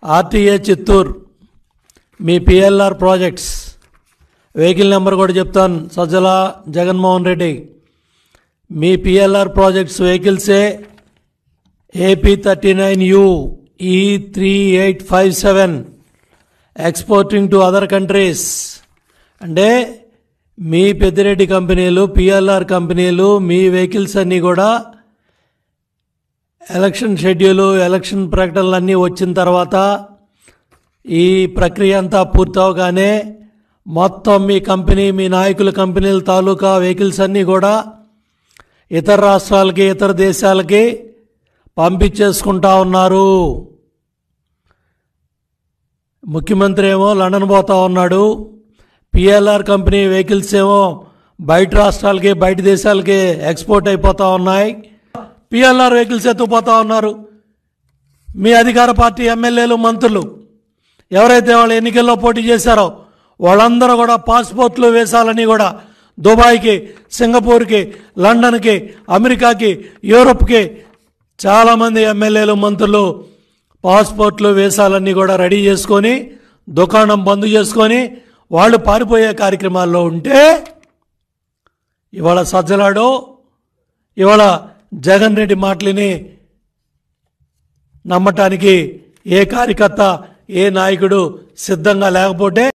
RTA Chittoor మీ PLR projects vehicle number కూడా చెప్తాను. సజ్జల జగన్మోహన్ రెడ్డి మీ పిఎల్ఆర్ ప్రాజెక్ట్స్ వెహికల్సే AP39U E3857 exporting to other countries. అంటే మీ పెద్దిరెడ్డి కంపెనీలు పిఎల్ఆర్ కంపెనీలు మీ వెహికల్స్ అన్నీ కూడా ఎలక్షన్ షెడ్యూలు ఎలక్షన్ ప్రకటనలు అన్నీ వచ్చిన తర్వాత ఈ ప్రక్రియ అంతా పూర్తవగానే మొత్తం మీ కంపెనీ మీ నాయకుల కంపెనీల తాలూకా వెహికల్స్ అన్నీ కూడా ఇతర రాష్ట్రాలకి ఇతర దేశాలకి పంపించేసుకుంటా ఉన్నారు. ముఖ్యమంత్రి ఏమో లండన్ పోతా ఉన్నాడు. పిఎల్ఆర్ కంపెనీ వెహికల్స్ ఏమో బయట రాష్ట్రాలకి బయట దేశాలకి ఎక్స్పోర్ట్ అయిపోతూ ఉన్నాయి. పిఎల్ఆర్ వెహికల్స్ ఎత్తుకుపోతూ ఉన్నారు. మీ అధికార పార్టీ ఎమ్మెల్యేలు మంత్రులు ఎవరైతే వాళ్ళు ఎన్నికల్లో పోటీ చేశారో వాళ్ళందరూ కూడా పాస్పోర్ట్లు వేసాలని కూడా దుబాయ్కి సింగపూర్కి లండన్కి అమెరికాకి యూరోప్కి చాలామంది ఎమ్మెల్యేలు మంత్రులు పాస్పోర్ట్లు వేసాలన్నీ కూడా రెడీ చేసుకొని దుకాణం బంద్ చేసుకొని వాళ్ళు పారిపోయే కార్యక్రమాల్లో ఉంటే ఇవాళ సజ్జలాడో ఇవాళ జగన్ రెడ్డి మాటలని నమ్మటానికి ఏ కార్యకర్త ఏ నాయకుడు సిద్ధంగా లేకపోతే